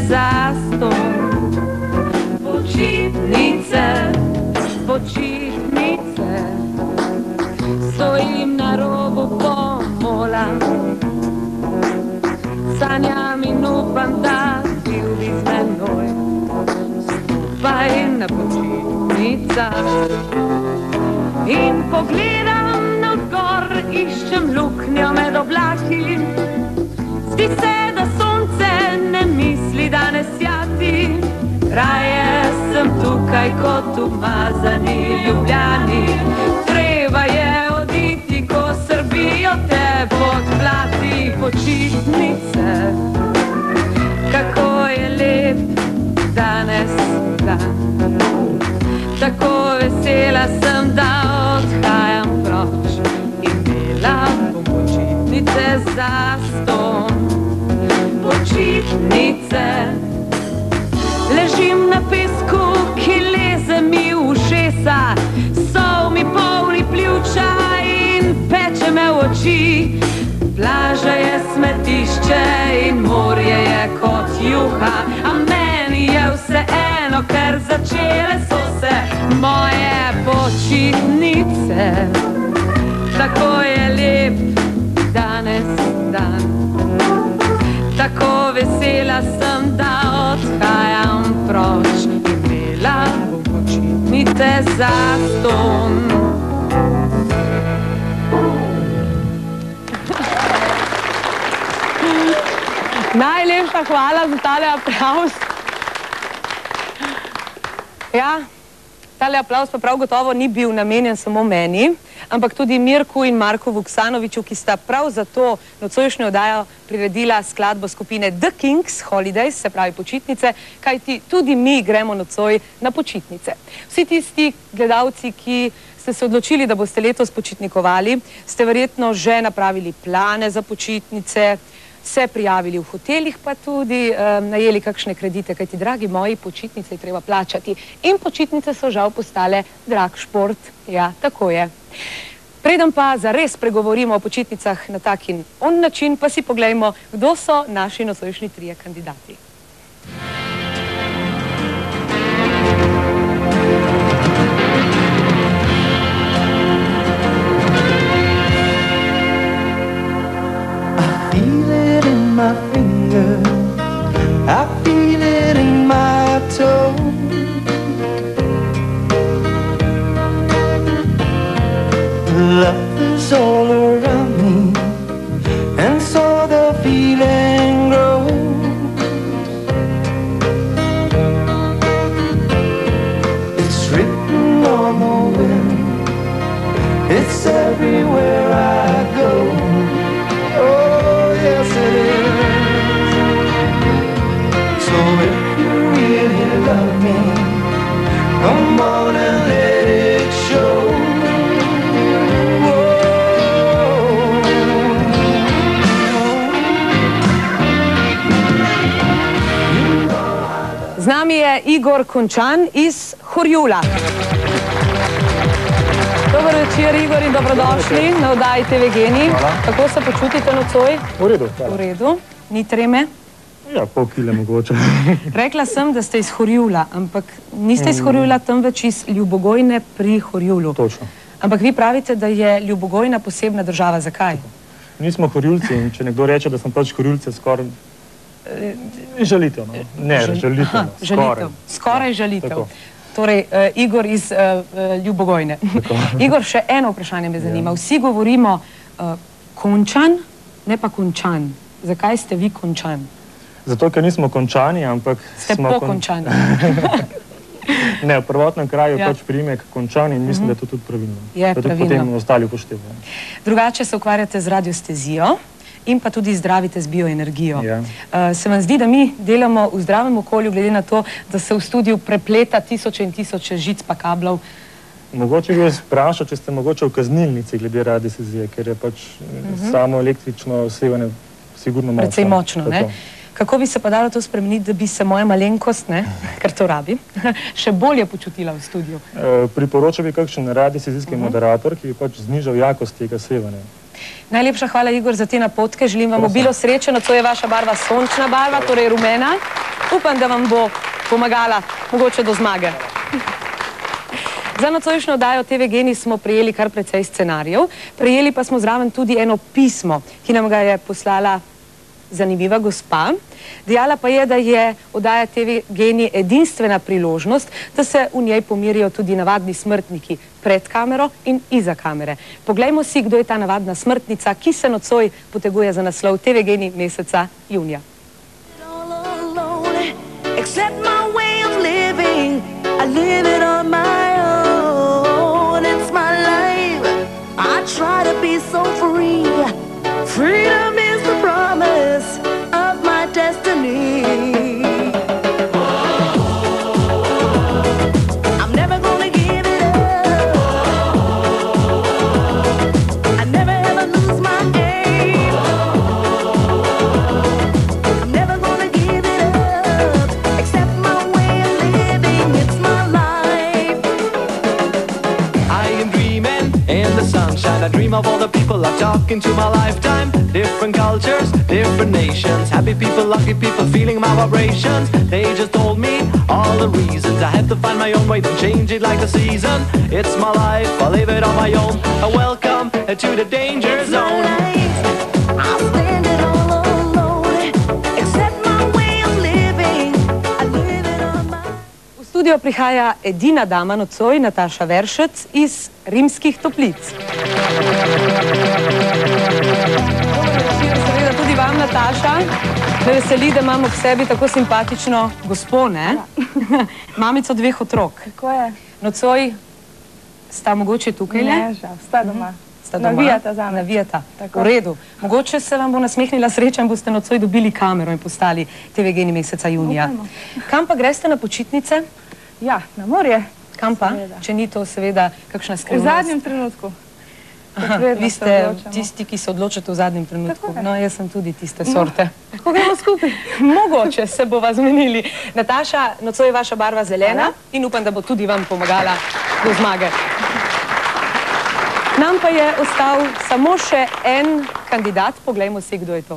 zastonj. Počitnice, počitnice, stojim na robu pomola. Sanjam in upam, da bil bi z menoj skupaj na počitnicah. In pogledam navzgor, iščem luknjo med oblaki. Zdi se, da sonce ne misli danes sjati. Raje sem tukaj kot umazani Ljubljani. Treba je oditi, ko srbijo te podplati. Počitnice, kako je lep danes dan. Tako vesela sem, da odhajam proč. Imela bom počitnice zastonj. Počitnice, ležim na pesku, ki leze mi v ušesa. Sol mi polni pljuča in peče me v oči. Plaža je smetišče in morje je kot juha. A meni je vseeno, ker začele so se moje počitnice. Tako je lep danes dan. Tako vesela sem, da odhajam proč. Imela bom počitnice zastonj. Najlepša hvala za tale aplavz. Ja, tale aplavz pa prav gotovo ni bil namenjen samo meni, ampak tudi Mirku in Marku Vuksanoviču, ki sta prav zato nocojšnjo oddajo priredila skladbo skupine The Kings, Holidays, se pravi počitnice, kajti tudi mi gremo nocoj na počitnice. Vsi tisti gledalci, ki ste se odločili, da boste letos počitnikovali, ste verjetno že napravili plane za počitnice, se prijavili v hotelih, pa tudi najeli kakšne kredite, kajti, dragi moji, počitnice je treba plačati. In počitnice so žal postale drag šport. Ja, tako je. Preden pa zares pregovorimo o počitnicah na tak in on način, pa si poglejmo, kdo so naši nocojšnji trije kandidati. My finger, I feel it in my toe. Love is all around me, and so the feeling grows. It's written on the wind, it's everywhere I go. Oh, yes it is. So if you really love me, come on and let it show. Z nami je Igor Končan iz Horjula. Dober večer, Igor, in dobrodošli na oddaji TV Geni. Kako se počutite nocoj? V redu. V redu. Ni treme? Ja, pol kile mogoče. Rekla sem, da ste iz Horjula, ampak niste iz Horjula, temveč iz Ljubogojne pri Horjulu. Točno. Ampak vi pravite, da je Ljubogojna posebna država. Zakaj? Nismo Horjulci in če nekdo reče, da sem pač Horjulce, skoraj žalitev. Ne, žalitev. Žalitev. Skoraj žalitev. Torej, Igor iz Ljubogojne. Igor, še eno vprašanje me zanima. Vsi govorimo Končan, ne pa Končan. Zakaj ste vi Končan? Zato, ker nismo Končani, ampak ste pokončani. Ne, v prvotnem kraju je pač priimek Končan in mislim, da je to tudi pravilno. Je pravilno. Da tudi potem ostali upoštevajo. Drugače se ukvarjate z radiostezijo in pa tudi zdravite z bioenergijo. Se vam zdi, da mi delamo v zdravem okolju, glede na to, da se v studiu prepleta tisoče in tisoče žic pa kablov? Mogoče bi vas vprašal, če ste mogoče v kaznilnici glede radiostezije, ker je pač samo električno sevanje sigurno močno. Precej močno, ne? Kako bi se pa dalo to spremeniti, da bi se moja malenkost, ker to rabi, še bolje počutila v studiu? Priporočal bi kakšen radiostezijski moderator, ki bi pač znižal jakost tega sevanja. Najlepša hvala, Igor, za te napotke. Želim vam obilo sreče, to je vaša barva sončna barva, torej rumena. Upam, da vam bo pomagala mogoče do zmage. Za nocojšnjo oddajo TV Geni smo prejeli kar precej scenarijev. Prejeli pa smo zraven tudi eno pismo, ki nam ga je poslala zanimiva gospa. Dejala pa je, da je oddaja TV Geni edinstvena priložnost, da se v njej pomirijo tudi navadni smrtniki pred kamero in iza kamere. Poglejmo si, kdo je ta navadna smrtnica, ki se nocoj poteguje za naslov TV Geni meseca junija. Freedom is the promise of my destiny. I'm never gonna give it up. I never ever lose my aim. I'm never gonna give it up. Accept my way of living, it's my life. I am dreaming in the sunshine. I dream of all the people I've talked into my lifetime. Different cultures, different nations. Happy people, lucky people, feeling my vibrations. They just told me all the reasons. I have to find my own way, don't change it like the season. It's my life, I'll live it on my own. Welcome to the danger zone. I'll stand it all alone. Accept my way of living. I live it on my own. V studio prihaja edina dama nocoj, Nataša Veršec iz Rimskih Toplic. Seveda tudi vam, Nataša. Me veseli, da imam ob sebi tako simpatično gospo, ne? Mamico dveh otrok. Tako je. Nocoj sta mogoče tukaj, ne? Ne, žal, sta doma. Sta doma? Navijata zame. Navijata. Tako. V redu. Mogoče se vam bo nasmehnila sreča in boste nocoj dobili kamero in postali TV Geni meseca junija. Upajmo. Kam pa greste na počitnice? Ja, na morje. Kam pa? Seveda. Če ni to seveda kakšna V skrivnost. zadnjem trenutku. Aha, vedno vi se ste odločamo. tisti, ki se odločate v zadnjem trenutku. Tako je. No, jaz sem tudi tiste sorte. Lahko gremo skupaj. Mogoče se bova zmenili. Nataša, nocoj je vaša barva zelena in upam, da bo tudi vam pomagala do zmage. Nam pa je ostal samo še en kandidat. Poglejmo si, kdo je to.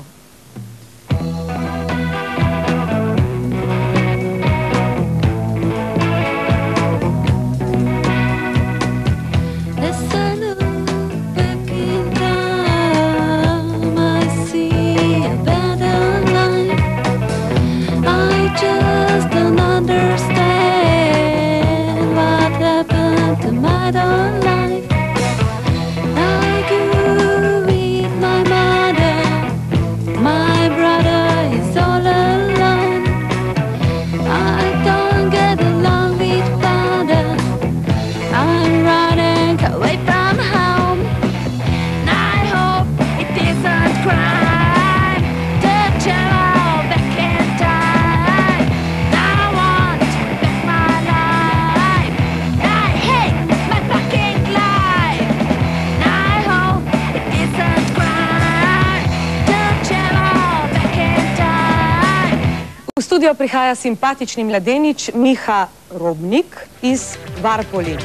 V studio prihaja simpatični mladenič Miha Robnik iz Varpoli.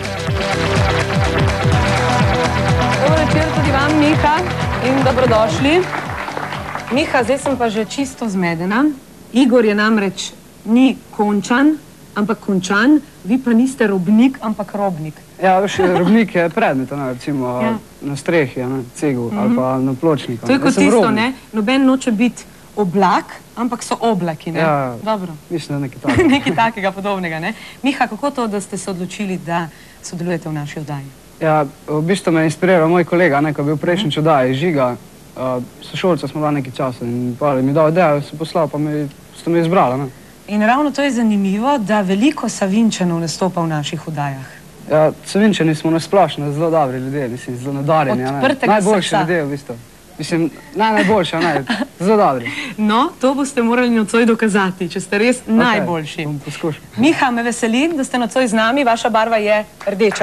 Dobro večer tudi vam, Miha, in dobrodošli. Miha, zdaj sem pa že čisto zmedena. Igor je namreč ni končan, ampak končan. Vi pa niste Robnik, ampak Robnik. Ja, veš, robnik je predmet, recimo na strehi, cegel ali pa na pločniku. To je kot tisto, ne? Noben noče biti oblak, ampak so oblaki, ne? Ja, dobro. Mislim, da nekaj takega. Nekaj takega podobnega, ne? Miha, kako to, da ste se odločili, da sodelujete v naši oddaji? Ja, v bistvu me je inspiriral moj kolega, ko je bil prejšnjič v oddaji, Žiga. Sošolca smo dali nekaj časa in mi dal idejo, se poslal, pa ste me izbrali, ne? In ravno to je zanimivo, da veliko Savinjčanov nastopa v naših oddajah. Ja, Savinjčani smo nasplošno zelo dobri ljudje, mislim, zelo nadarjeni, ne? Odprtega Najboljši srca. ljudje, v bistvu. Mislim, najboljši, ne? Zelo dobri. No, to boste morali nocoj dokazati, če ste res najboljši. Bom poskušal. Miha, me veseli, da ste nocoj z nami, vaša barva je rdeča.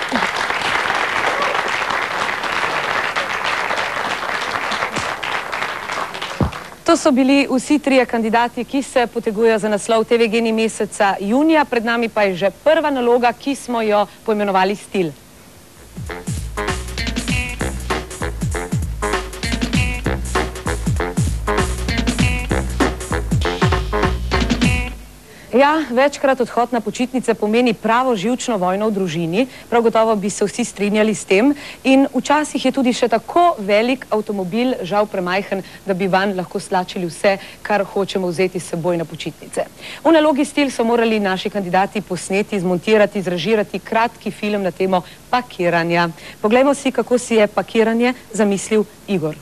To so bili vsi trije kandidati, ki se potegujejo za naslov TV Geni meseca junija. Pred nami pa je že prva naloga, ki smo jo poimenovali Stil. Ja, večkrat odhod na počitnice pomeni pravo živčno vojno v družini, prav gotovo bi se vsi strinjali s tem in včasih je tudi še tako velik avtomobil, žal premajhen, da bi vanj lahko stlačili vse, kar hočemo vzeti s seboj na počitnice. V nalogi Stil so morali naši kandidati posneti, zmontirati, zrežirati kratki film na temo pakiranja. Poglejmo si, kako si je pakiranje zamislil Igor.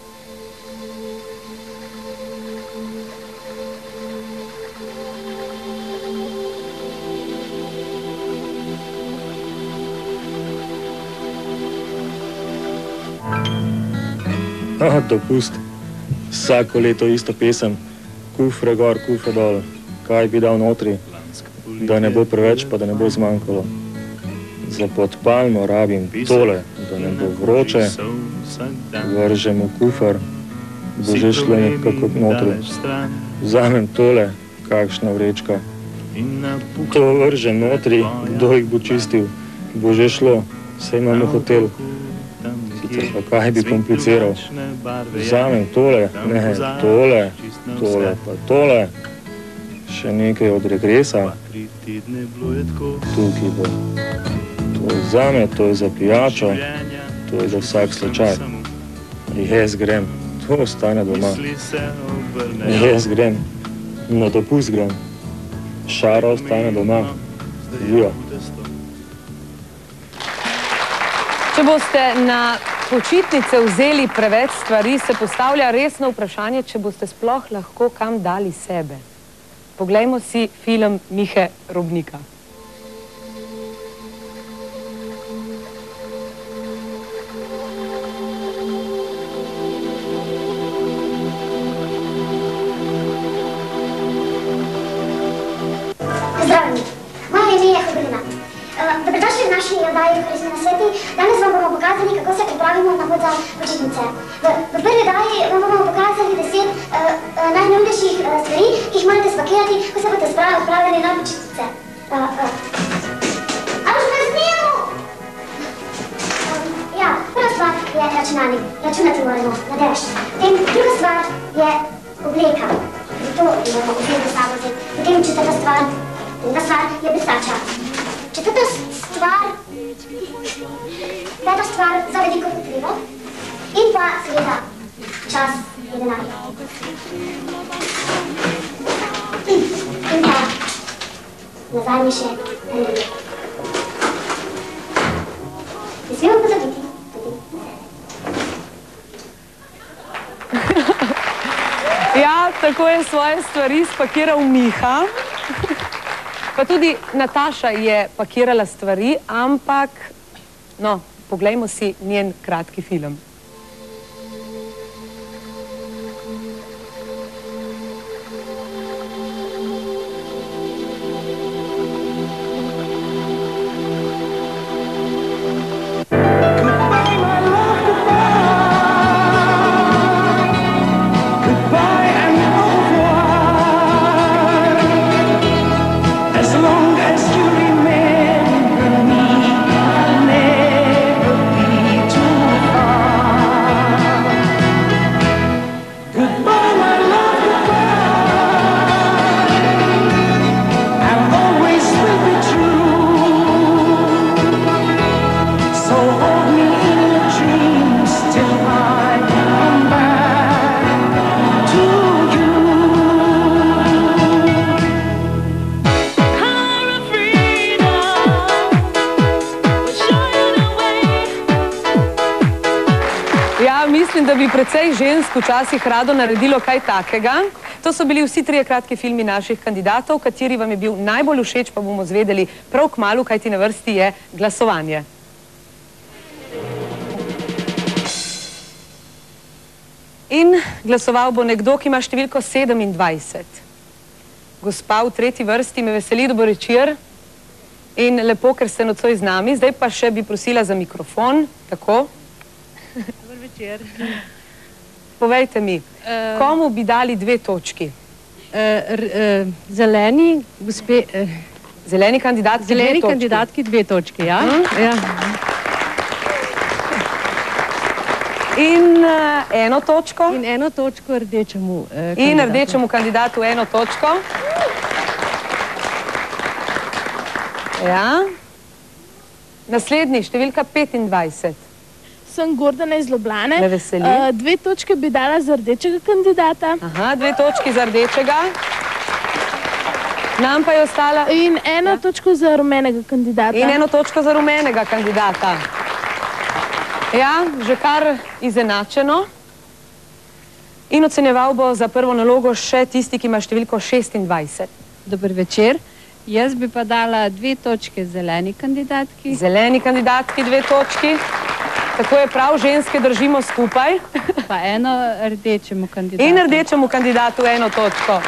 Dopust. Vsako leto isto pesem. Kufre gor, kufre dol. Kaj bi dal notri, da ne bo preveč, pa da ne bo zmanjkalo. Za pod palmo rabim tole, da ne bo vroče. Vržem v kufer, bo že šlo nekako notri. Vzamem tole, kakšna vrečka. To vržem notri, kdo jih bo čistil. Bo že šlo, saj imam v hotelu. Pa kaj bi kompliciral? Vzamem tole, ne, tole, tole, pa tole. Še nekaj od regresa. Tukaj bo. To vzame, to je za pijačo, to je za vsak slučaj. Jaz grem, to ostane doma. Jaz grem, na dopust grem. Šara ostane doma. Živa. Če boste na počitnice vzeli preveč stvari, se postavlja resno vprašanje, če boste sploh lahko kam dali sebe. Poglejmo si film Mihe Robnika. Pozdravljeni, moje ime je Hubrina. Dobrodošli v naši oddaji Korisni nasveti. Danes vam bomo pokazali, kako se pripravimo na pot za počitnice. V prvi oddaji vam bomo pokazali 10 najnujnejših stvari, ki jih morate spakirati, ko se boste odpravili na počitnice. Ali že me snijemo? Ja, prva stvar je računalnik. Računati moramo na dež. Potem druga stvar je obleka. To moramo vzeti s sabo vzeti. Potem četrta stvar je brisača. Četrta stvar, peta stvar za veliko potrebo in pa seveda čas je denar. In pa nazadnje še energija. Ne smemo pozabiti tudi sebe. Ja, tako je svoje stvari spakiral Miha. Pa tudi Nataša je pakirala stvari, ampak, no, poglejmo si njen kratki film. Mislim, da bi precej žensk včasih rado naredilo kaj takega. To so bili vsi trije kratki filmi naših kandidatov, kateri vam je bil najbolj všeč, pa bomo zvedeli prav kmalu, kajti na vrsti je glasovanje. In glasoval bo nekdo, ki ima številko 27. Gospa v tretji vrsti, me veseli, dober večer. In lepo, ker ste nocoj z nami. Zdaj pa še bi prosila za mikrofon. Tako. Dober večer. Povejte mi, komu bi dali 2 točki? Zeleni, gospe... Zeleni kandidatki 2 točki. Zeleni kandidatki 2 točki, ja. In 1 točko. In 1 točko rdečemu kandidatu. In rdečemu kandidatu 1 točko. Ja. Naslednji, številka 25. Sem Gordana iz Ljubljane. Me veseli. 2 točke bi dala za rdečega kandidata. Aha, 2 točki za rdečega. Nam pa je ostala... In 1 točko za rumenega kandidata. In 1 točko za rumenega kandidata. Ja, že kar izenačeno. In ocenjeval bo za prvo nalogo še tisti, ki ima številko 26. Dober večer. Jaz bi pa dala 2 točke zeleni kandidatki. Zeleni kandidatki 2 točki. Tako je prav, ženske držimo skupaj. Pa 1 rdečemu kandidatu. In rdečemu kandidatu 1 točko.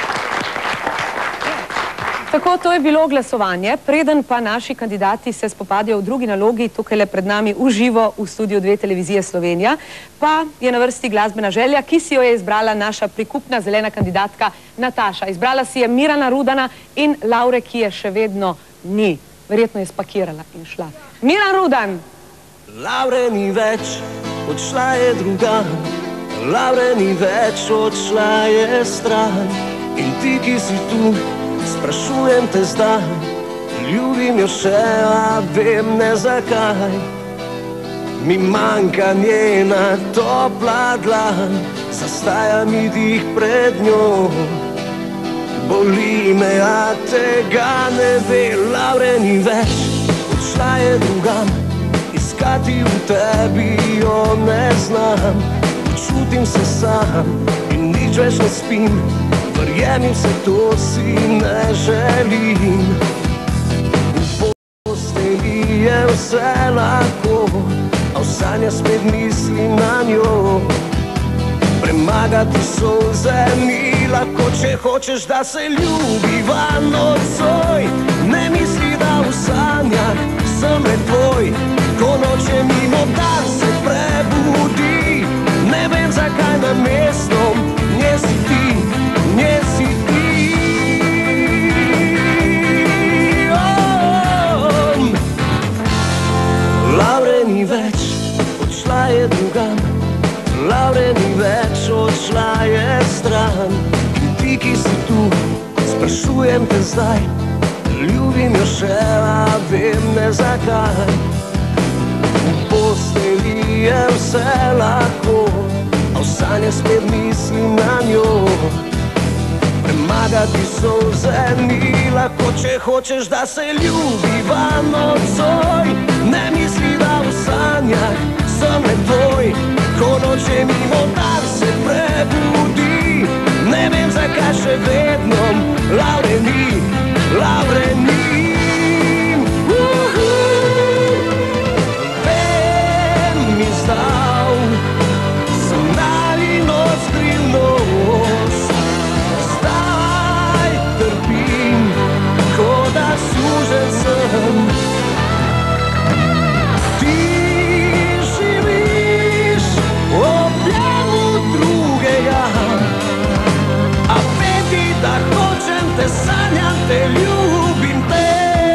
Tako, to je bilo glasovanje. Preden pa naši kandidati se spopadajo v drugi nalogi, tukaj le pred nami v živo v studiu 2 Televizije Slovenija, pa je na vrsti glasbena želja, ki si jo je izbrala naša prikupna zelena kandidatka Nataša. Izbrala si je Mirana Rudana in Laure, ki je še vedno ni. Verjetno je spakirala in šla. Miran Rudan! Laure ni več, odšla je drugam. Laure ni več, odšla je stran. In ti, ki si tu, sprašujem te zdaj, ljubim jo še, a vem ne zakaj. Mi manjka njena topla dlan, zastaja mi dih pred njo. Boli me, a tega ne ve. Laure ni več, odšla je drugam. Iskati v tebi jo ne znam. Počutim se sam in nič več ne spim. Verjemi se, to si ne želim. V posteli je vse lahko, a v sanje spet mislim na njo. Premagati solze ni lahko, če hočeš, da se ljubiva nocoj. Ne misli, da v sanjah sem le tvoj, ko noče mimo dan se prebudi. Ne vem, zakaj namestom nje si ti, nje si ti. Laure ni več, odšla je drugam. Laure ni več, odšla je stran. In ti, ki si tu, sprašujem te zdaj, ljubim jo še, a vem ne zakaj. V posteli je vse lahko, a v sanje spet mislim na njo. Premagati solze ni lahko, če hočeš, da se ljubiva nocoj. Ne misli, da v sanjah sem le tvoj, ko noče mimo dan se prebudi. Ne vem, zakaj še vedno Laure ni, Laure ni. Vem mi zdal, sem nalino skrivnost. Zdaj trpim, ko da sužen sem. Ti živiš v objemu drugega, a vedi, da hočem te, sanjam te, ljubim te.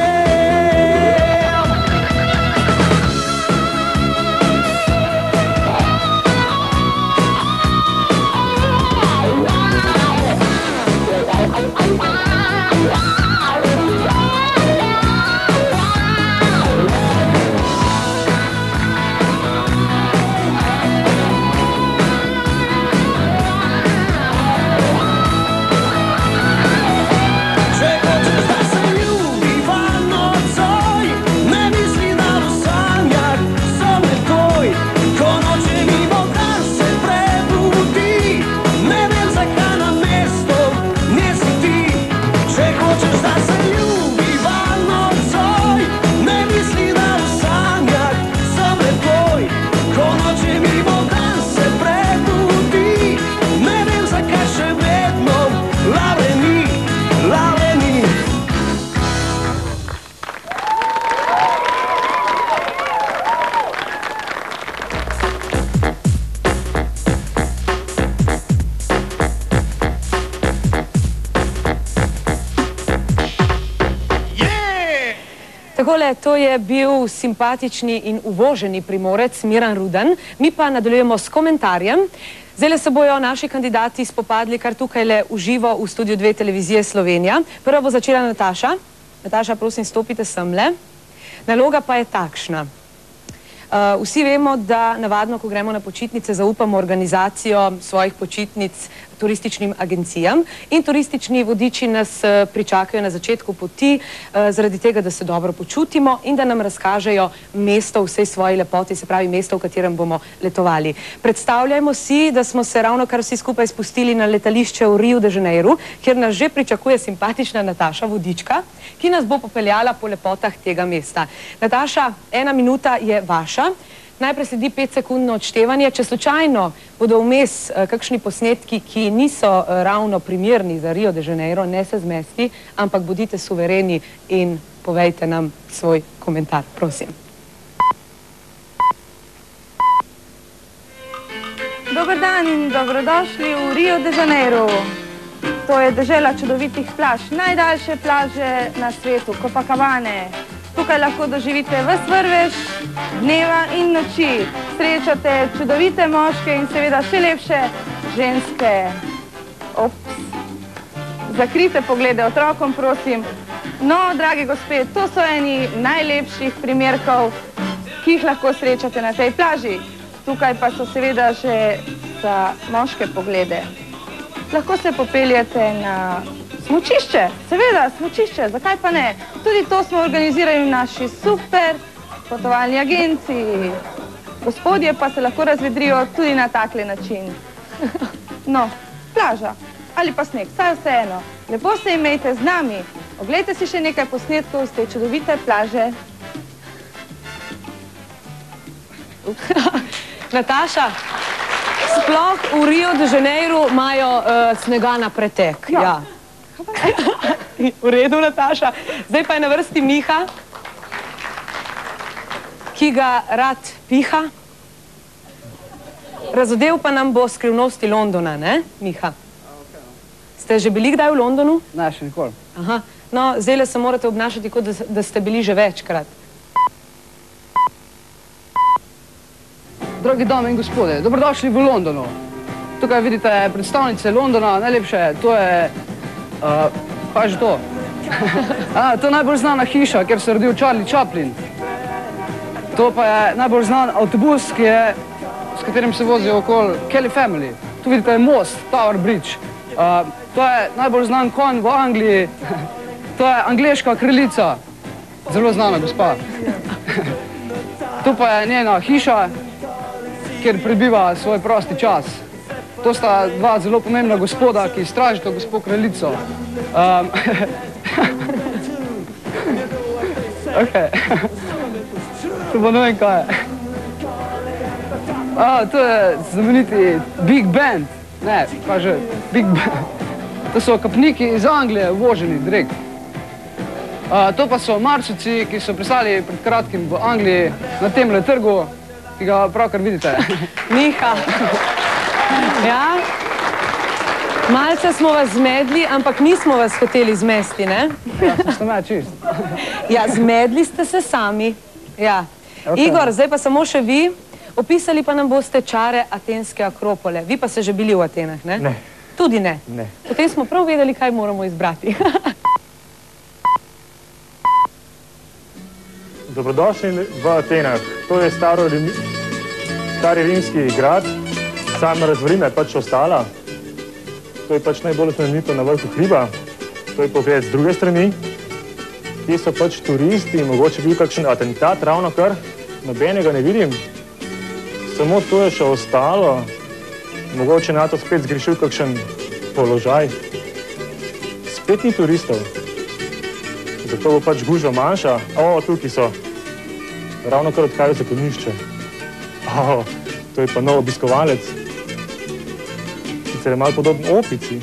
Takole, to je bil simpatični in uvoženi Primorec Miran Rudan. Mi pa nadaljujemo s komentarjem. Zdaj se bojo naši kandidati spopadli kar tukaj le v živo v studiu 2 Televizije Slovenija. Prva bo začela Nataša. Nataša, prosim, stopite semle. Naloga pa je takšna. Vsi vemo, da navadno, ko gremo na počitnice, zaupamo organizacijo svojih počitnic turističnim agencijam in turistični vodiči nas pričakajo na začetku poti zaradi tega, da se dobro počutimo in da nam razkažejo mesto v vsej svoji lepoti, se pravi mesto, v katerem bomo letovali. Predstavljajmo si, da smo se ravno kar vsi skupaj spustili na letališče v Rio de Janeiro, kjer nas že pričakuje simpatična Nataša vodička, ki nas bo popeljala po lepotah tega mesta. Nataša, 1 minuta je vaša. Najprej sledi 5-sekundno odštevanje. Če slučajno bodo vmes kakšni posnetki, ki niso ravno primerni za Rio de Janeiro, ne se zmesti, ampak bodite suvereni in povejte nam svoj komentar. Prosim. Dober dan in dobrodošli v Rio de Janeiro. To je dežela čudovitih plaž, najdaljše plaže na svetu, Copacabane. Tukaj lahko doživite ves vrvež dneva in noči. Srečate čudovite moške in seveda še lepše ženske. Ops. Zakrite poglede otrokom, prosim. No, dragi gospe, to so eni najlepših primerkov, ki jih lahko srečate na tej plaži. Tukaj pa so seveda še za moške poglede. Lahko se popeljete na smučišče, seveda, smučišče, zakaj pa ne? Tudi to smo organizirali v naši super potovalni agenciji. Gospodje pa se lahko razvedrijo tudi na takle način. No, plaža ali pa sneg, saj vseeno. Lepo se imejte z nami. Oglejte si še nekaj posnetkov z te čudovite plaže. Nataša, sploh v Rio de Janeiro imajo snega na pretek. Ja. V redu, Nataša. Zdaj pa je na vrsti Miha, ki ga rad piha. Razodel pa nam bo skrivnosti Londona, ne, Miha? Ste že bili kdaj v Londonu? Ne, še nikoli. Aha. No, zdajle se morate obnašati, kot da ste bili že večkrat. Dragi dame in gospode, dobrodošli v Londonu. Tukaj vidite predstavnice Londona, najlepše, to je... Kaj je že to? To je najbolj znana hiša, kjer se je rodil Charlie Chaplin. To pa je najbolj znan avtobus, s katerim se vozijo okoli Kelly Family. Tu vidite most, Tower Bridge. To je najbolj znan konj v Angliji. To je angleška kraljica. Zelo znana gospa. Tu pa je njena hiša, kjer prebiva svoj prosti čas. To sta dva zelo pomembna gospoda, ki stražita gospo kraljico. To pa ne vem kaj je. To je znameniti Big Band. Ne, kaj že, Big Band. To so kapniki iz Anglije, uvoženi direkt. To pa so marsovci, ki so pristali pred kratkim v Angliji na temle trgu, ki ga pravkar vidite. Miha. Ja, malce smo vas zmedli, ampak nismo vas hoteli zmesti, ne? Ja, ste me čist. Ja, zmedli ste se sami. Ja. Igor, zdaj pa samo še vi. Opisali pa nam boste čare atenske Akropole. Vi pa ste že bili v Atenah, ne? Ne. Tudi ne? Ne. Potem smo prav vedeli, kaj moramo izbrati. Dobrodošli v Atenah. To je stari rimski grad. Sama razvrina je pač ostala. To je pač najbolj znamenito na vrhu hriba. To je pogled z druge strani. Ti so pač turisti, mogoče bil kakšen atentat ravno kar. Nobenega ne vidim. Samo to je še ostalo. Mogoče NATO spet zgrešil kakšen položaj. Spet ni turistov. Zato bo pač gužva manjša. Tukaj so. Ravno kar odhajajo zaklonišče. To je pa nov obiskovalec. Sicer je malo podoben opici.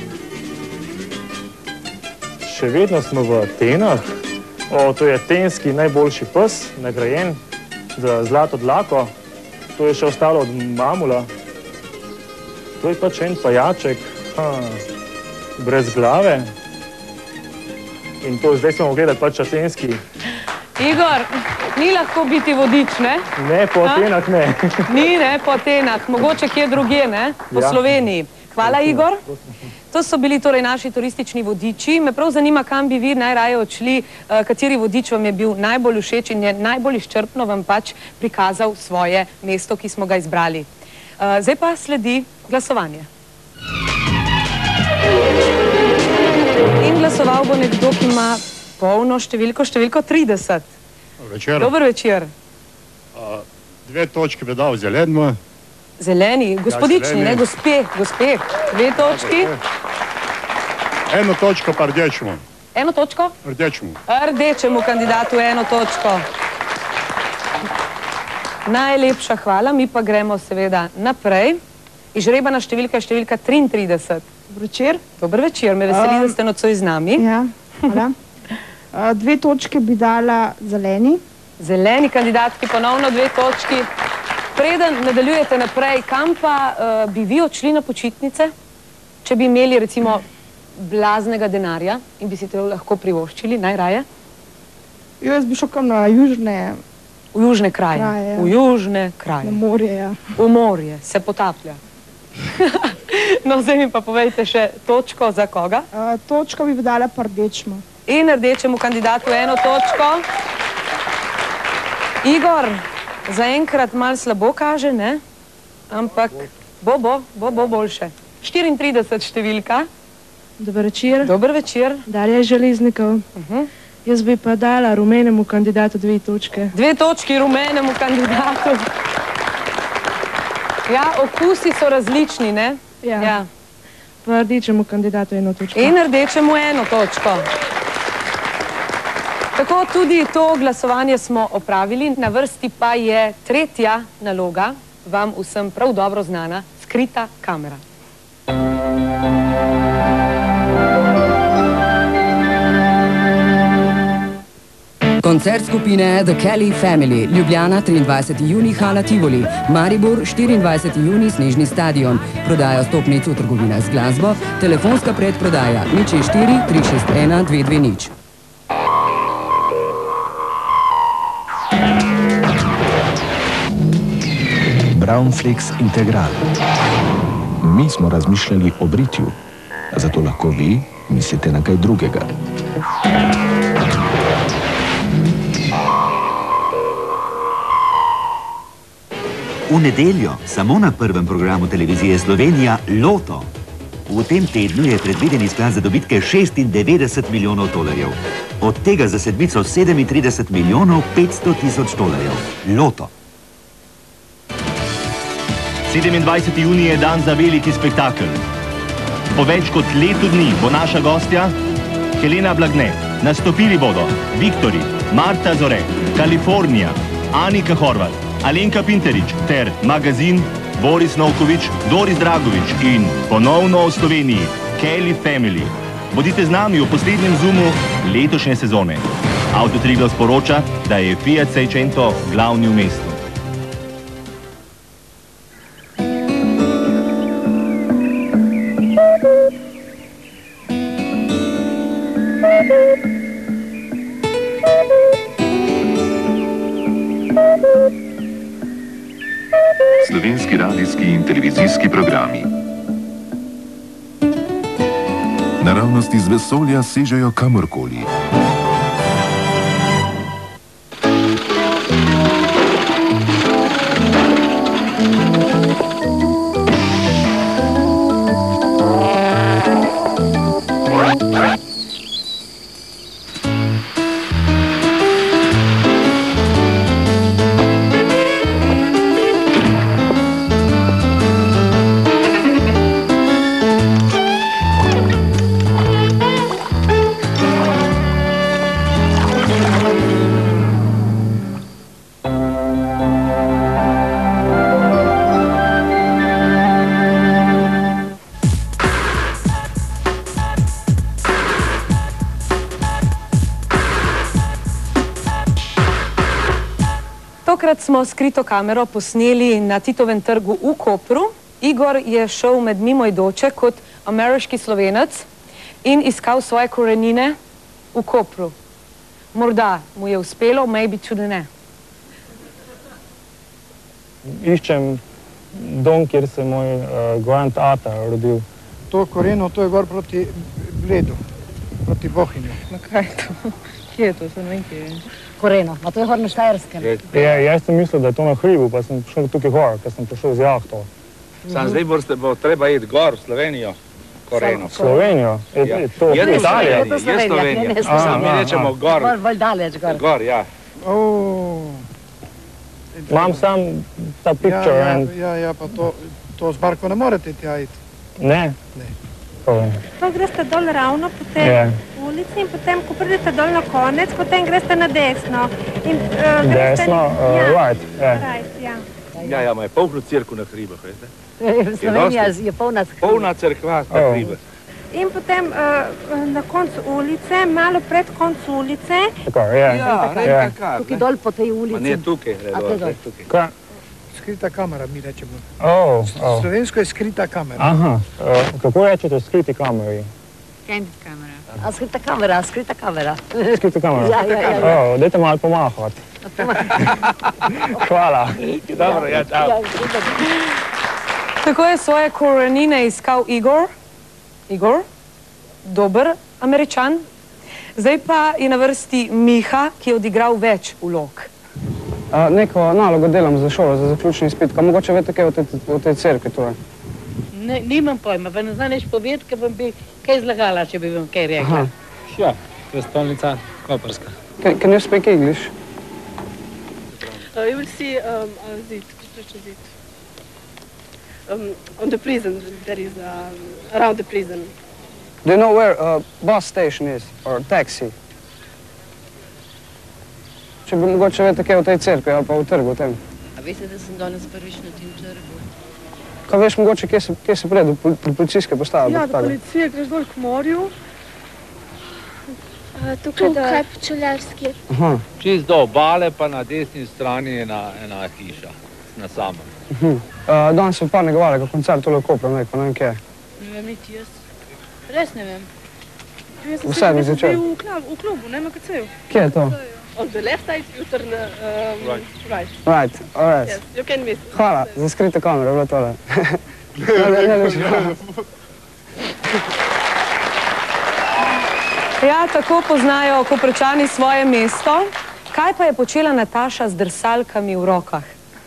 Še vedno smo v Atenah. To je atenski najboljši pes, nagrajen za zlato dlako. To je še ostalo od mamula. To je pač en pajaček, brez glave. In to zdaj smo gledali pač atenski. Igor, ni lahko biti vodič, ne? Ne, po Atenah ne. Ni, ne, po Atenah. Mogoče kje drugje, ne? Po Sloveniji. Hvala, Igor. To so bili torej naši turistični vodiči. Me prav zanima, kam bi vi najraje odšli, kateri vodič vam je bil najbolj všeč in je najbolj izčrpno vam pač prikazal svoje mesto, ki smo ga izbrali. Zdaj pa sledi glasovanje. In glasoval bo nekdo, ki ima polno številko 30. Večer. Dober večer. 2 točke bi dal zelenemu. Zeleni, gospodični, ne, gospe, 2 točki. 1 točko pa rdečemu. 1 točko? Rdečemu. Rdečemu kandidatu 1 točko. Najlepša hvala, mi pa gremo seveda naprej. Izžrebana številka je številka 33. Dober večer. Dober večer, me veseli, da ste nocoj z nami. Ja, hvala. 2 točke bi dala zeleni. Zeleni kandidatki ponovno 2 točki. Preden nadaljujete naprej, kam pa bi vi odšli na počitnice, če bi imeli recimo blaznega denarja in bi si to lahko privoščili, najraje? Jaz bi šel kam na južne... V južne kraje. V južne kraje. Na morje, ja. V morje, se potaplja. No, zdaj mi pa povejte še točko za koga? Točko bi dala pa rdečemu. In rdečemu kandidatu 1 točko. Igor, zaenkrat malo slabo kaže, ne? Ampak bo boljše. 34 številka. Dober večer. Dober večer. Darja Železnikov. Jaz bi pa dala rumenemu kandidatu 2 točke. 2 točki rumenemu kandidatu. Ja, okusi so različni, ne? Ja. Pa rdečemu kandidatu 1 točko. In rdečemu 1 točko. Tako tudi to glasovanje smo opravili. Na vrsti pa je tretja naloga, vam vsem prav dobro znana, skrita kamera. Koncert skupine The Kelly Family, Ljubljana 23. junij, hala Tivoli, Maribor 24. junij, Snežni stadion, prodaja vstopnic v trgovinah z glasbo, telefonska predprodaja 064 361 220. Brownflakes Integral. Mi smo razmišljali o britju, zato lahko vi mislite na kaj drugega. V nedeljo samo na prvem programu televizije Slovenija Loto. V tem tednu je predviden izpad za dobitke 96 milijonov dolarjev. Od tega za sedmico 37 milijonov 500 tisoč dolarjev. Loto. 27. junij je dan za veliki spektakel. Po več kot letu dni bo naša gostja Helena Blagne. Nastopili bodo Viktori, Marta Zore, Kalifornija, Anika Horvat, Alenka Pinterič ter Magazin, Boris Novkovič, Doris Dragovič in ponovno v Sloveniji Kelly Family. Bodite z nami v poslednjem zoomu letošnje sezone. Auto Triglav sporoča, da je Fiat Seicento glavni v mestu. Slovenski radijski in televizijski programi. Naravnosti z vesolja sežejo kamorkoli. Tokrat smo skrito kamero posneli na Titovem trgu v Kopru. Igor je šel med mimoidoče kot ameriški Slovenec in iskal svoje korenine v Kopru. Morda mu je uspelo, maybe tudi ne. Iščem dom, kjer se je moj grand ata rodil. To Koreno, to je gor proti Bledu, proti Bohinju. Ma kaj je to? Kje je to? Se ne vem, kje je. Koreno, ma to je gor na Štajerskem. Jaz sem mislil, da je to na hribu, pa sem šel tukaj gor, ker sem prišel z jahto. Sam zdaj bo treba iti gor v Slovenijo. Koreno. Slovenijo? Je to Italija? Je Slovenija. Mi rečemo gor. Bolj daleč gor. Gor, ja. Imam sam ta picture. Ja, pa to z barko ne morete tja iti. Ne? To greste dol ravno po tej ulici in potem, ko pridete dol na konec, potem greste na desno. Desno? Right. Right, ja. Ja, ima je polno cerkev na hribah, veste? Slovenija je polna crkva. Polna cerkva na hribah. In potem na koncu ulice, malo pred koncu ulice. Tukaj dol po tej ulici. Ma ne tukaj, tukaj. Skrita kamera, mi rečemo. Slovensko je skrita kamera. Aha, kako rečete skriti kameri? Candid kamera. Skrita kamera, skrita kamera. Skrita kamera? Ja. Dajte malo pomahati. Hvala. Dobro, ja, čau. Tako je svoje korenine iskal Igor. Igor, dober Američan. Zdaj pa je na vrsti Miha, ki je odigral več vlog. Neko nalogo delam za šolo, za zaključni izpit. Kaj mogoče veste kaj o tej cerkvi tu? Nimam pojma, pa ne znam nič povedati, ker vam bi kaj zlagala, če bi vam kaj rekla. Ja, prestolnica Koperska. Can you speak English? You will see Zid, Zid. On the prison, there is around the prison. Do you know where a bus station is, or taxi? Če bi mogoče vedeti kaj o tej cerkvi ali pa v trgu o tem. A veste, da sem danes prvič na tem trgu? Kaj veš mogoče, kje se prije, do policijske postave? Ja, do policije greš dol k morju. Tukaj Pčelarski. Čist do obale, pa na desni strani je ena hiša, na samem. Danes so pa negovarjali koncert tole v Kopru, ne vem kje. Ne vem niti jaz. Res ne vem. V sedmi začel? V klubu, ne MKC-ju. Kje je to? On the left side, you turn right. Right, all right. Yes, you can miss. Hvala, za skrito kamero, bilo tole. Ja, tako poznajo Koprčani svoje mesto. Kaj pa je počela Nataša z drsalkami v rokah?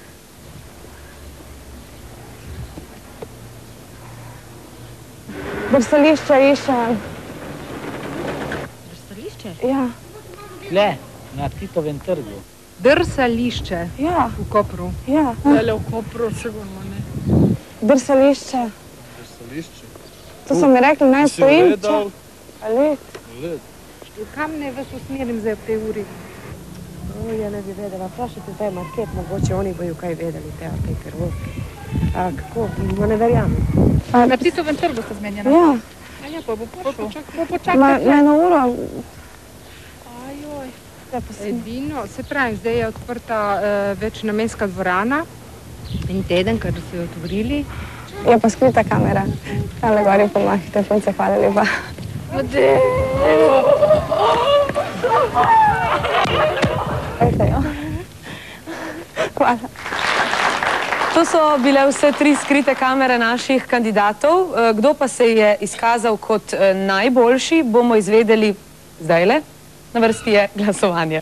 Drsališče iščem. Drsališče? Ja. Tle, na Titovem trgu. Drsališče? Ja. V Kopru? Ja. Vele v Kopru, sigurno ne. Drsališče? Drsališče? To so mi rekli, naj stojim. Led? Led. Kam ne vas usmerim zdaj v tej uri? Ja ne bi vedela, vprašajte taj market, mogoče oni bojo kaj vedeli, te krvovke. A kako? No ne verjamem. Na Titovem trgu ste zmenjena? Ja. A ja, pa bo počakajte. Ma eno uro. Ajoj. Edino, se pravi, zdaj je odprta večnamenska dvorana in teden, kar so jo otvorili. Je pa skrita kamera. Tale gori pomahite, punce, hvala lepa. Hvala. To so bile vse 3 skrite kamere naših kandidatov. Kdo pa se je izkazal kot najboljši, bomo izvedeli zdajle. Na vrsti je glasovanje.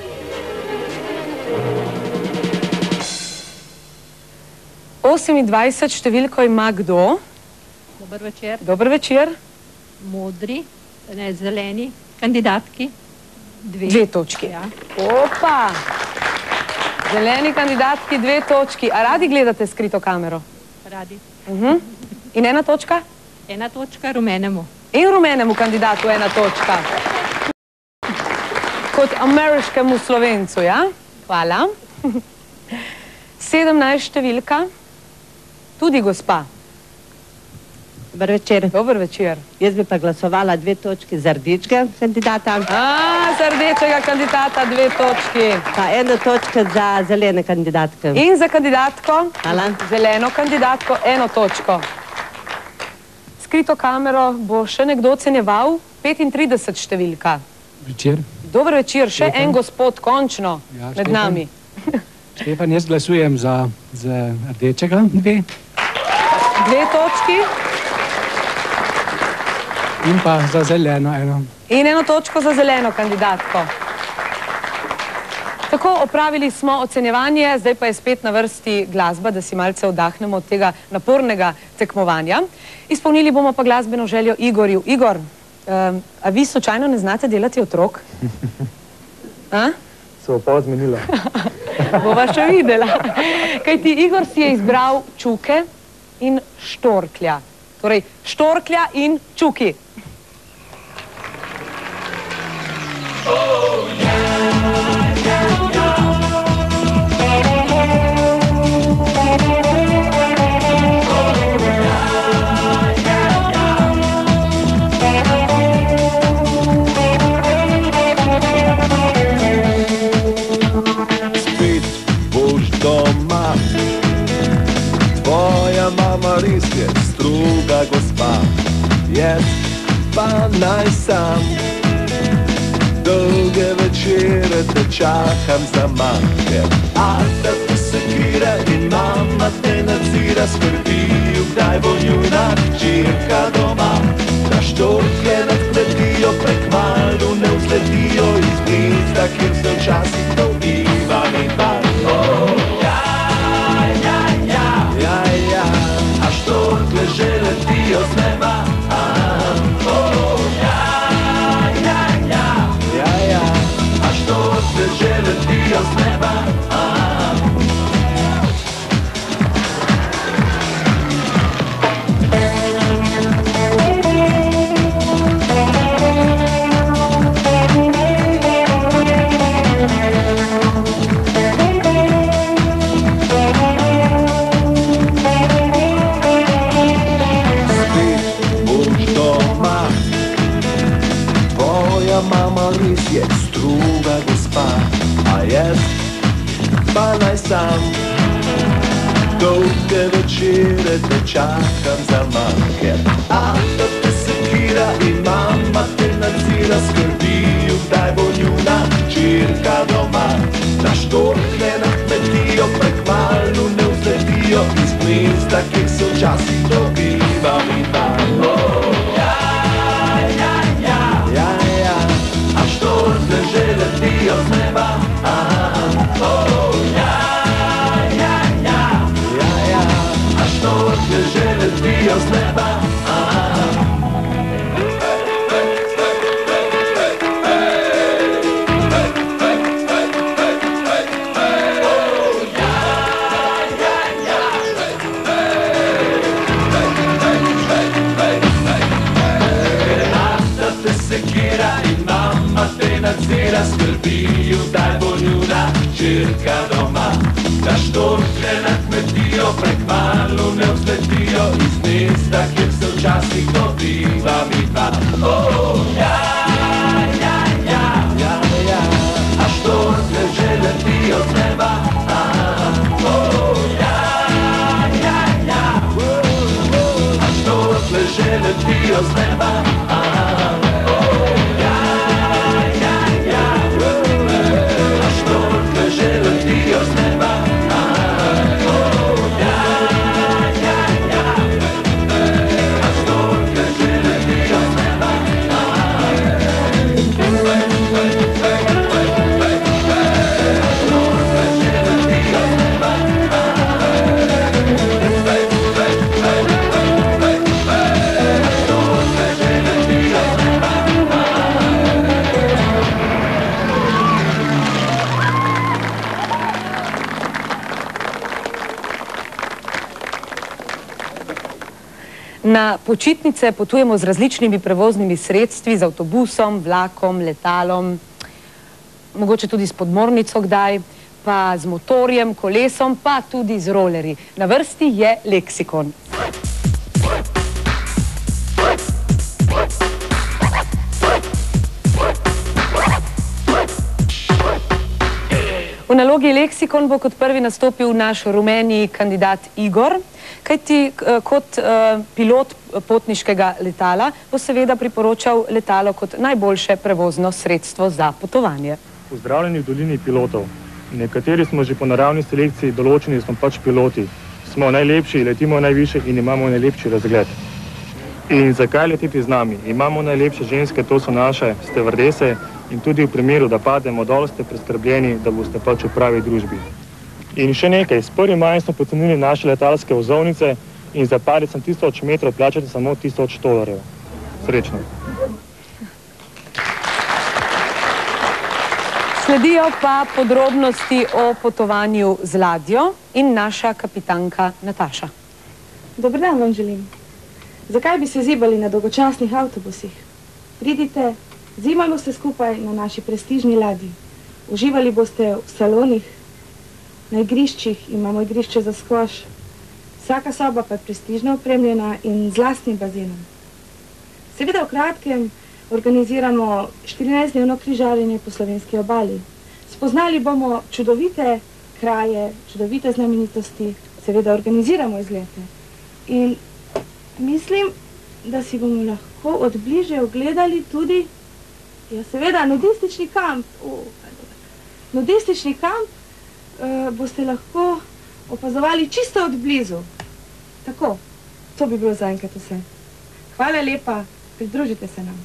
Osemindvajset številko ima kdo? Dober večer. Dober večer. Modri, ne zeleni, kandidatki. 2 točki. Ja. Opa! Zeleni kandidatki 2 točki. A radi gledate skrito kamero? Radi. In 1 točka? 1 točka rumenemu. In rumenemu kandidatu 1 točka. Kot ameriškemu Slovencu, ja? Hvala. 17 številka. Tudi gospa. Dobar večer. Dober večer. Jaz bi pa glasovala 2 točki za rdečega kandidata. Za rdečega kandidata 2 točki. Pa 1 točka za zelene kandidatke. In za kandidatko? Hvala. Zeleno kandidatko 1 točko. Skrito kamero bo še nekdo ocenjeval. 35 številka. Večer. Dober večer, še en gospod, končno, med nami. Štefan, jaz glasujem za rdečega 2. 2 točki. In pa za zeleno 1. In 1 točko za zeleno kandidatko. Tako, opravili smo ocenjevanje, zdaj pa je spet na vrsti glasba, da si malce oddahnemo od tega napornega tekmovanja. Izpolnili bomo pa glasbeno željo Igorju. Igor, a vi slučajno ne znate delati otrok? Se bo pa zmenila. Bova še videla. Kajti Igor si je izbral Čuke in Štorklja. Torej, Štorklja in Čuki. Tvoja mama res je stroga gospa, jaz pa naj sam dolge večere te čakam za mater. Ata te sekira in mama te nadzira, skrbijo, kdaj bo njuna hčerka doma. Da štorklje nad kmetijo prekmalu ne vzletijo iz gnezda, kjer se včasih dobiva in pa. Štorklje že letijo z neba, a štorklje že letijo z neba. Mama res je stroga gospa, a jaz pa naj sam dolge večere te čakam za mater. Ata te sekira in mama te nadzira, skrbijo, kdaj bo njuna hčerka doma. Da štorklje nad kmetijo prekmalu ne vzletijo iz gnezda, kjer se včasih dobiva in pa. Štorklje že letijo z neba, a štorklje že letijo z neba. Nadzira, skrbijo, kdaj bo njuna hčerka doma. Da štorklje nad kmetijo prekmalu ne vzletijo iz gnezda, kjer se včasih dobiva midva. A štorklje že letijo z neba, a štorklje že letijo z neba. Na počitnice potujemo z različnimi prevoznimi sredstvi, z avtobusom, vlakom, letalom, mogoče tudi s podmornico kdaj, pa z motorjem, kolesom, pa tudi z rolerji. Na vrsti je leksikon. V nalogi leksikon bo kot prvi nastopil naš rumeni kandidat Igor, kajti kot pilot potniškega letala bo seveda priporočal letalo kot najboljše prevozno sredstvo za potovanje. Pozdravljeni v dolini pilotov. Nekateri smo že po naravni selekciji določeni, da smo pač piloti. Smo najlepši, letimo najviše in imamo najlepši razgled. In zakaj letiti z nami? Imamo najlepše ženske, to so naše stevardese in tudi v primeru, da pademo dol, ste preskrbljeni, da boste pač v pravi družbi. In še nekaj, s 1. majem smo pocenili naše letalske vozovnice in za padec na 1000 metrov plačate samo $1000. Srečno. Sledijo pa podrobnosti o potovanju z ladjo in naša kapitanka Nataša. Dober dan vam želim. Zakaj bi se zibali na dolgočasnih avtobusih? Pridite, zimajmo se skupaj na naši prestižni ladji. Uživali boste v salonih, na igriščih, imamo igrišče za skvoš. Vsaka soba pa je prestižno opremljena in z lastnim bazenom. Seveda v kratkem organiziramo 14-dnevno križarjenje po slovenski obali. Spoznali bomo čudovite kraje, čudovite znamenitosti, seveda organiziramo izlete. In mislim, da si bomo lahko od bliže ogledali tudi, ja seveda, nudistični kamp. Nudistični kamp boste lahko opazovali čisto od blizu. Tako, to bi bilo zaenkrat vse. Hvala lepa, pridružite se nam.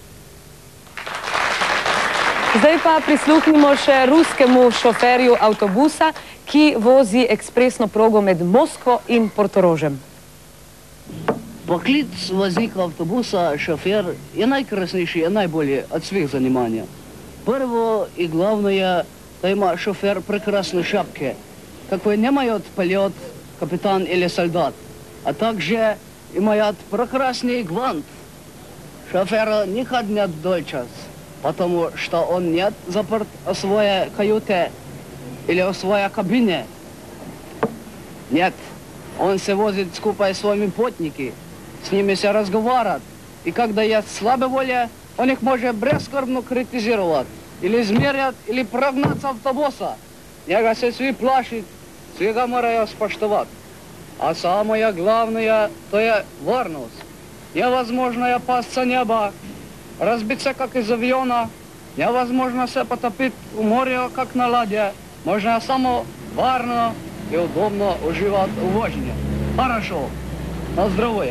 Zdaj pa prisluhnimo še ruskemu šoferju avtobusa, ki vozi ekspresno progo med Moskvo in Portorožem. Poklic voznika avtobusa, šofer, je najkrasnejši, je najbolje od svih zanimanja. Prvo i glavno je, da ima šofer prekrasne šapke, kakve nemaju полет капитан или солдат, а также имают прекрасный гвант. Шоферу никак нет дольчас, потому что он нет заперт в своей каюте или в своей кабине. Нет, он се возит скупая своими путники, с ними се разговаривает, и когда есть слабая воля, он их может бескорбно критизировать, или измерять, или прогнать с автобуса. Него се сви плашит, сви го морают споштовать. А самое главное, то есть верность. Невозможно опасться неба, разбиться, как из авиона, невозможно се потопить в море, как на ладье. Можно само варно и удобно уживать в вожне. Хорошо, на здравие.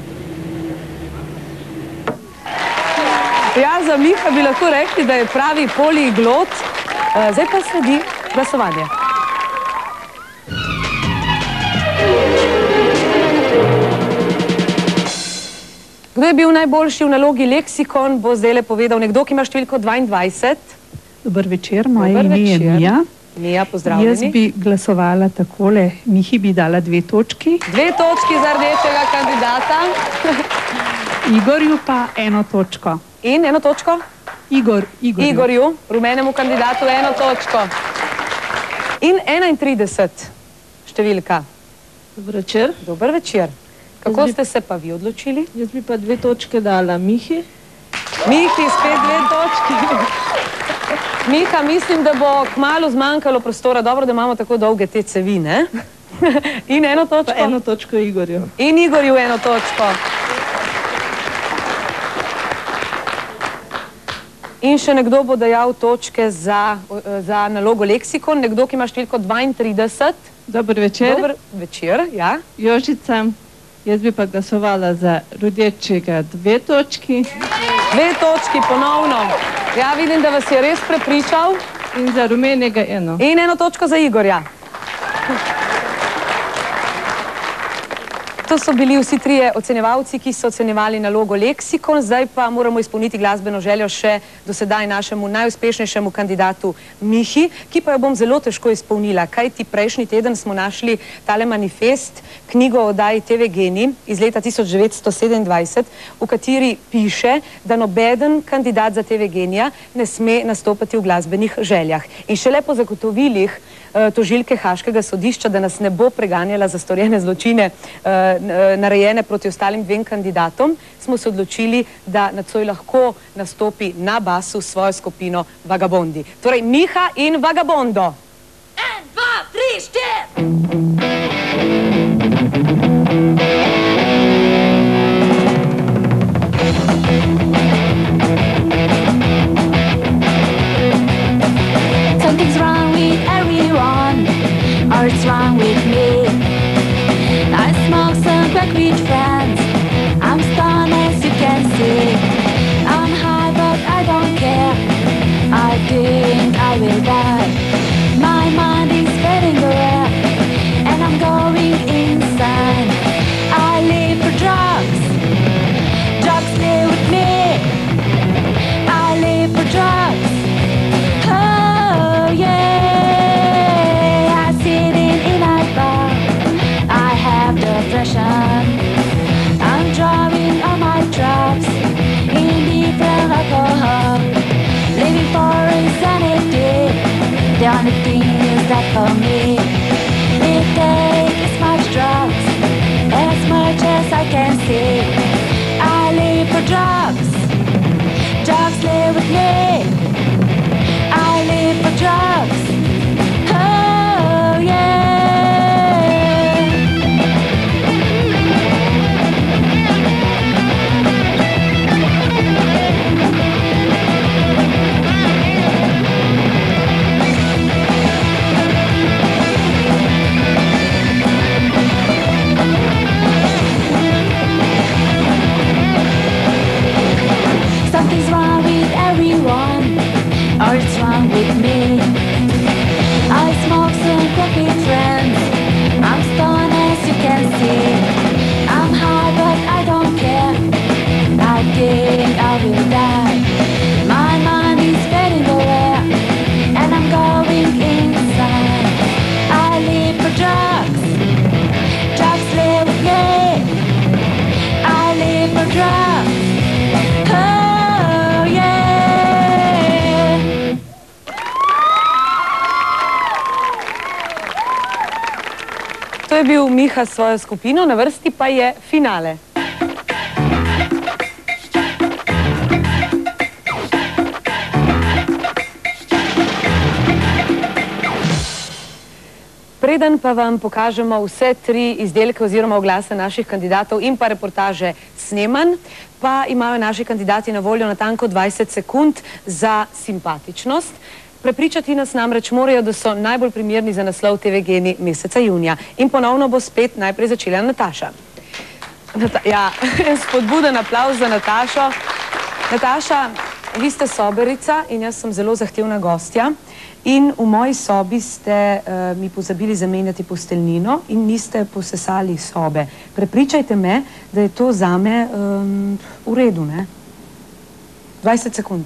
Ja, za Miha bi lahko rekli, da je pravi poliglot. Zdaj pa sledi glasovanje. Kdo je bil najboljši v nalogi leksikon, bo zdaj povedal nekdo, ki ima številko 22. Dober večer, moje ime je Mija. Mija, pozdravljeni. Jaz bi glasovala takole, Mihi bi dala 2 točki. 2 točki za rdečega kandidata. Igorju pa 1 točko. In 1 točko? Igorju, rumenemu kandidatu 1 točko. In 31 številka. Dober večer. Dober večer. Kako ste se pa vi odločili? Jaz bi pa 2 točke dala Mihi. Mihi, spet 2 točki. Miha, mislim, da bo kmalu zmanjkalo prostora. Dobro, da imamo tako dolge te cevi, ne? In 1 točko? Pa 1 točko Igorju. In Igorju 1 točko. In še nekdo bo dajal točke za nalogo leksikon. Nekdo, ki ima številko 32. Dober večer. Dober večer, ja. Jožica. Jaz bi pa glasovala za rdečega 2 točki. 2 točki, ponovno. Ja, vidim, da vas je res prepričal. In za rumenega 1. In 1 točko za Igorja. To so bili vsi trije ocenjevalci, ki so ocenjevali nalogo leksikon. Zdaj pa moramo izpolniti glasbeno željo še do sedaj našemu najuspešnejšemu kandidatu Mihi, ki pa jo bom zelo težko izpolnila. Kajti prejšnji teden smo našli tale manifest, knjigo o oddaji TV Geni iz leta 1927, v kateri piše, da nobeden kandidat za TV Genija ne sme nastopati v glasbenih željah. In šele po zagotovilih tožilke Haškega sodišča, da nas ne bo preganjala za storjene zločine narejene proti ostalim 2 kandidatom, smo se odločili, da nocoj lahko nastopi na basu s svojo skupino Vagabondi. Torej, Miha in Vagabondo. 1, 2, 3, 4! Something's wrong with everyone. it's wrong with me. I smoke some crack with friends. I'm stoned as you can see. I'm high but I don't care. I think I will die. My mind is fading away and I'm going insane. I live for drugs. Drugs live with me. I live for drugs. Oh yeah. I sit in a bar. I have depression. I'm drawing all my drugs in different alcohol. Living for insanity. The only thing is that for me, it takes as much drugs as much as I can see. I live for drugs. Drugs live with me. I live for drugs. Oh yeah. Something's wrong with everyone, or it's wrong with me. I smoke some crack with friends. I'm stoned as you can see. I'm high but I don't care. I think I will die. My mind is fading away and I'm going insane. I live for drugs. Drugs live with me. I live for drugs. Oh yeah. To je bil Miha s svojo skupino, na vrsti pa je finale. Preden pa vam pokažemo vse tri izdelke oziroma oglase naših kandidatov in pa reportaže snemanj, pa imajo naši kandidati na voljo natanko 20 sekund za simpatičnost. Prepričati nas namreč morajo, da so najbolj primerni za naslov TV Geni meseca junija. In ponovno bo spet najprej začela Nataša. Ja, spodbuden aplavz za Natašo. Nataša, vi ste soberica in jaz sem zelo zahtevna gostja. In v moji sobi ste mi pozabili zamenjati posteljnino in niste posesali sobe. Prepričajte me, da je to zame v redu, ne? 20 sekund.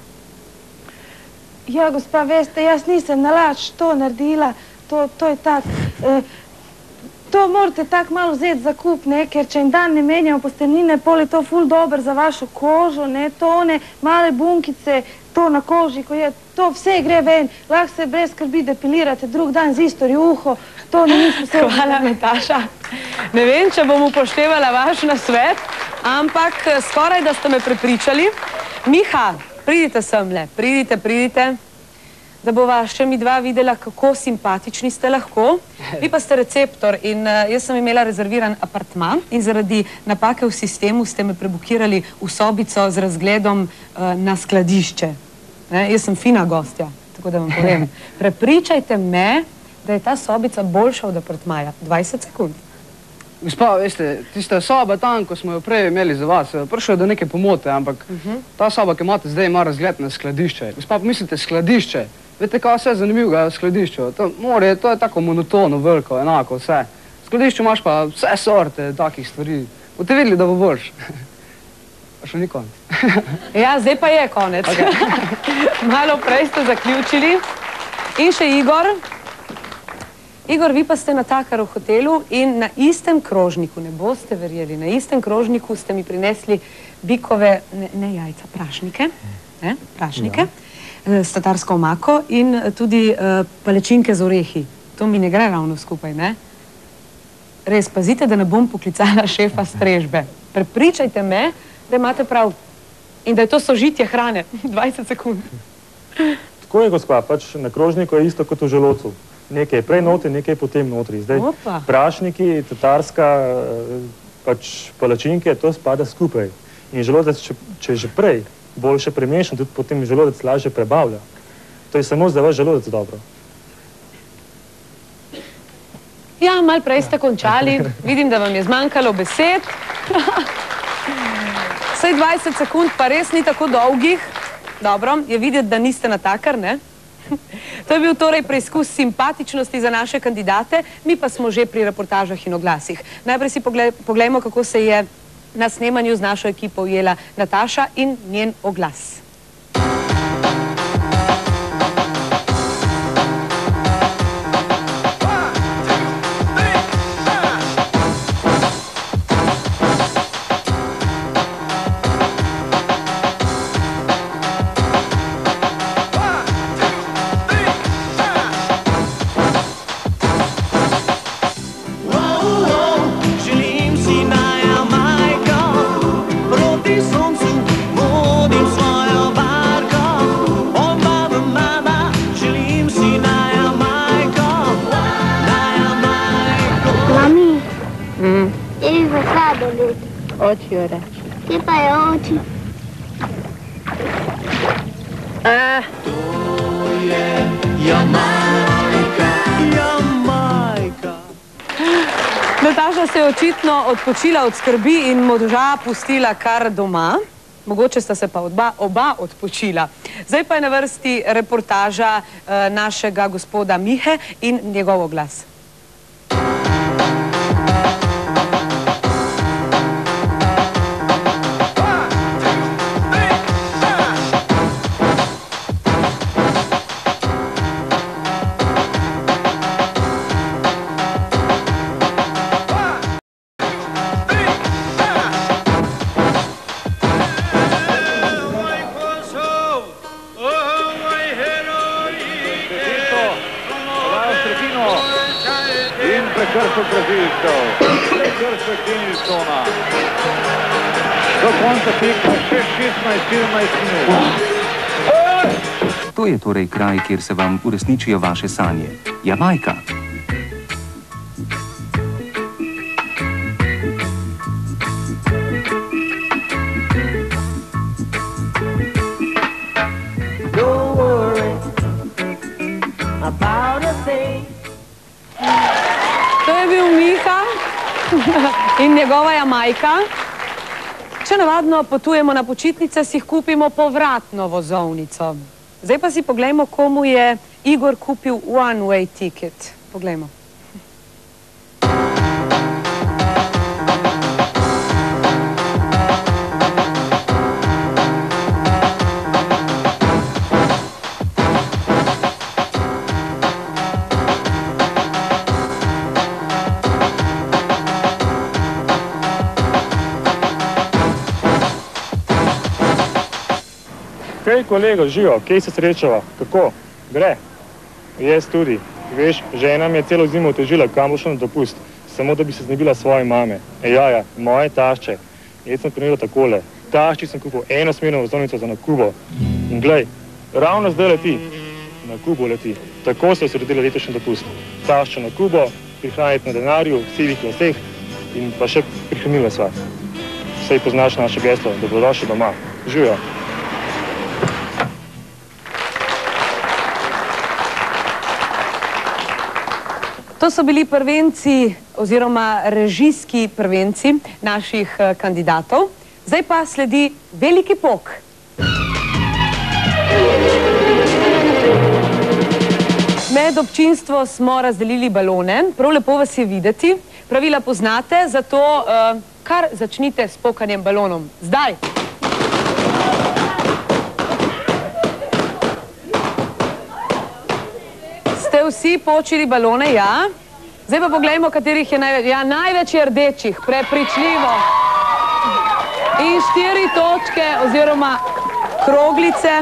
Ja, gospa, veste, jaz nisem nalač to naredila, to je tak, to morate tak malo vzeti za kup, ne, ker če en dan ne menjamo posteljnine, pol je to ful dober za vašo kožo, ne, to one male bunkice, to na koži, ko je, to vse gre ven, lahko se brez skrbi depilirate, drug dan z isto rjuho, to ni nič posebno. Hvala, Nataša. Ne vem, če bom upoštevala vaš nasvet, ampak skoraj da ste me prepričali. Miha, pridite semle, pridite, da bova še mi dva videla, kako simpatični ste lahko. Vi pa ste receptor in jaz sem imela rezerviran apartma in zaradi napake v sistemu ste me prebukirali v sobico z razgledom na skladišče. Jaz sem fina gostja, tako da vam povem. Prepričajte me, da je ta sobica boljša od apartmaja. 20 sekund. Gospa, veste, tista soba tam, ko smo jo prej imeli za vas, prišlo je do neke pomote, ampak ta soba, ki imate zdaj, ima razgled na skladišče. Gospa, pomislite, skladišče. Veste, kaj vse zanimivega v skladišču? To je tako monotono, veliko, enako vse. V skladišču imaš pa vse sorte takih stvari. Boste videli, da bo boljš. Pa še ni konec. Ja, zdaj pa je konec. Malo prej ste zaključili. In še Igor. Igor, vi pa ste natakar v hotelu in na istem krožniku, ne boste verjeli, na istem krožniku ste mi prinesli bikove, ne jajca, prašnike, s tatarsko omako in tudi palečinke z orehi. To mi ne gre ravno skupaj, ne? Res, pazite, da ne bom poklicala šefa strežbe. Prepričajte me, da imate prav in da je to sožitje hrane. 20 sekund. Tako je, gospa, pač na krožniku je isto kot v želodcu. Nekaj je prej notri, nekaj je potem notri. Zdaj, prašniki, tatarska, pač palačinke, to spada skupaj. In želodec, če je že prej boljše premešan, tudi potem želodec lažje prebavlja. To je samo za vaš želodec dobro. Ja, malo prej ste končali. Vidim, da vam je zmanjkalo besed. Vsaj 20 sekund pa res ni tako dolgih. Dobro, je videti, da niste natakar, ne? To je bil torej preizkus simpatičnosti za naše kandidate, mi pa smo že pri reportažah in oglasih. Najprej si poglejmo, kako se je na snemanju z našo ekipo ujela Nataša in njen oglas. Oči jo reči. Kje pa je oči? To je Jamajka, Jamajka. Nataša se je očitno odpočila od skrbi in moža pustila kar doma. Mogoče sta se pa oba odpočila. Zdaj pa je na vrsti reportaža našega gospoda Mihe in njegov oglas. Prekršek brazilcev, prekršek Denilsona. Do konca tekma še 16-17 minut. To je torej kraj, kjer se vam uresničijo vaše sanje. Jamajka. Don't worry about a thing. To je bil Miha in njegova Jamajka. Če navadno potujemo na počitnice, si jih kupimo povratno vozovnico. Zdaj pa si poglejmo, komu je Igor kupil one-way ticket. Poglejmo. Hej, kolego, živo, kje se srečava? Kako? Gre? Jaz tudi. Veš, žena mi je celo zimo otežila, kam bo šla na dopust, samo da bi se znebila svoje mame. Jaja, moje tašče. Jaz sem primeril takole. Tašči sem kupil enosmerno vozovnico za na Kubo. In glej, ravno zdaj leti. Na Kubo leti. Tako se je sredila letošnji dopust. Tašča na Kubo, prihraniti na denarju, sivih laseh in pa še prihranila sva. Saj poznaš naše geslo, dobrodošli doma. Živijo. To so bili prvenci oziroma režijski prvenci naših kandidatov. Zdaj pa sledi veliki pok. Med občinstvo smo razdelili balone. Prav lepo vas je videti. Pravila poznate, zato kar začnite s pokanjem balonom. Zdaj! Ste vsi počili balone? Ja. Zdaj pa poglejmo, katerih je največ. Ja, največ je rdečih, prepričljivo. In 4 točke oziroma kroglice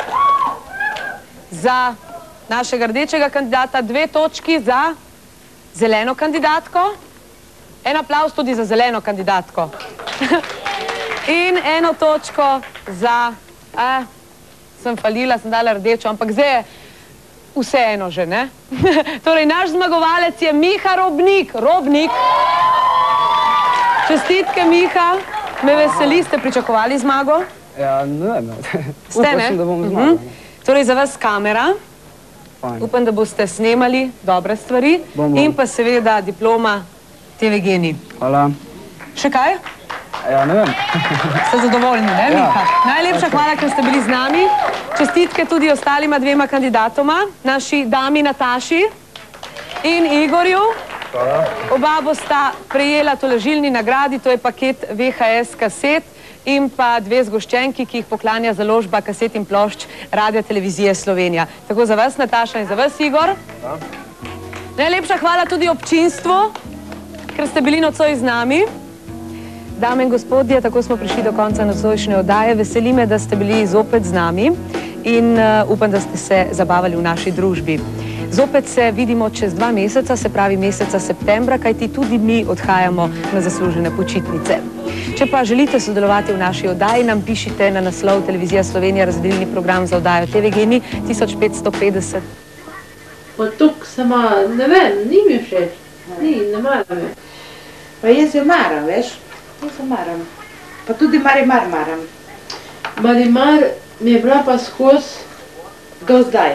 za našega rdečega kandidata, 2 točki za zeleno kandidatko. En aplavz tudi za zeleno kandidatko. In 1 točko za... Sem falila, sem dala rdečo, ampak zdaj je vseeno že, ne? Torej, naš zmagovalec je Miha Robnik. Robnik. Čestitke, Miha. Me veseli, ste pričakovali zmago? Ja, ne. Ste, ne? Upam, da bom zmagal. Torej, za vas kamera. Fajn. Upam, da boste snemali dobre stvari in pa seveda diploma TV Geni. Hvala. Še kaj? Ja, ne vem. Ste zadovoljni, ne, Miha? Najlepša hvala, ker ste bili z nami. Čestitke tudi ostalima dvema kandidatoma, naši dami Nataši in Igorju. Oba bosta prejela tolažilni nagradi, to je paket VHS kaset in pa 2 zgoščenki, ki jih poklanja založba kaset in plošč Radia Televizije Slovenija. Tako za vas, Nataša, in za vas, Igor. Najlepša hvala tudi občinstvu, ker ste bili nocoj z nami. Dame in gospodje, tako smo prišli do konca nocojšnje oddaje. Veseli me, da ste bili zopet z nami in upam, da ste se zabavali v naši družbi. Zopet se vidimo čez 2 meseca, se pravi meseca septembra, kajti tudi mi odhajamo na zaslužene počitnice. Če pa želite sodelovati v naši oddaji, nam pišite na naslov Televizija Slovenija, razdelilni program za oddajo TV Geni 1550. Pa tuk sama, ne vem, ni mi všeč. Ni, ne maram je. Pa jaz jo maram, veš? Jaz jo maram. Pa tudi Marimar maram. Marimar mi je bila pa skozi do zdaj.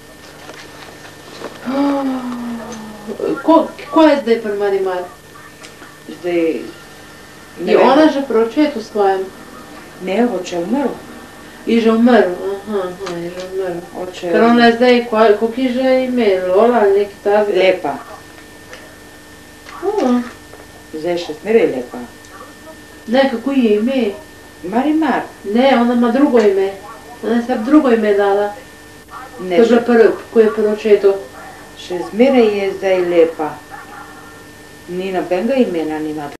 Ko je zdaj pri Marimar? Zdaj... Je ona že pri očetu svojem? Ne, oče je umrl. Je že umrl? Aha, je že umrl. Ker ona je zdaj, koliko je že ime? Lola ali nekaj tak? Lepa. Zdaj še smeraj lepa. Ne, kako je ime? Marimar. Ne, ona ima drugo ime. Ona je sebi drugo ime dala. To je bilo prvo, ko je pri očetu. Še zmeraj je zdaj lepa. Ni nobenega imena nima